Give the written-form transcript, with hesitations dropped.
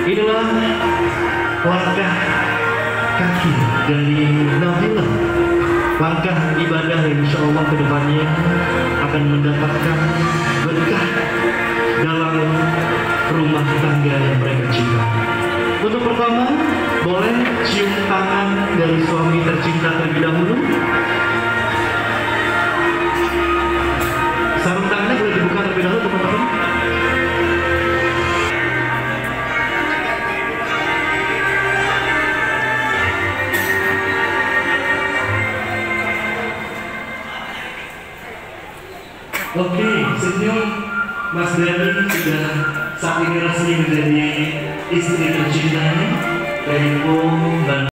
Inilah langkah kaki dari Nabila, langkah ibadah yang insya Allah kedepannya akan mendapatkan berkah dalam rumah tangga yang mereka cintai. Untuk pertama, boleh cium tangan dari suami tercinta terlebih dahulu. Sarung tangannya boleh dibuka terlebih dahulu, teman-teman. Oke, senyum Mas Dani sudah saat ini resmi menjadi istri tercintanya dari